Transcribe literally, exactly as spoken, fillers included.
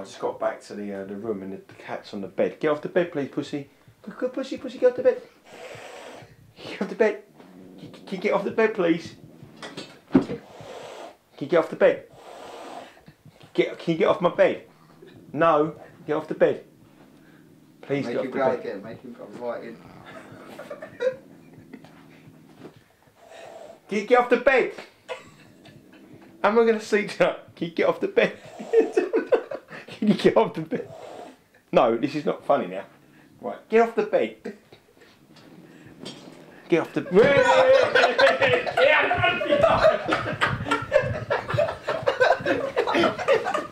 I just got back to the uh, the room and the, the cat's on the bed. Get off the bed, please, pussy. Good, good, pussy, pussy, get off the bed. Get off the bed. Can, can you get off the bed, please? Can you get off the bed? Get, can you get off my bed? No, get off the bed. Please make get off him the go bed. again, make him come right in. Can you get off the bed? How am I going to see you? Can you get off the bed? Can you get off the bed? No, this is not funny now. Right, get off the bed. Get off the bed.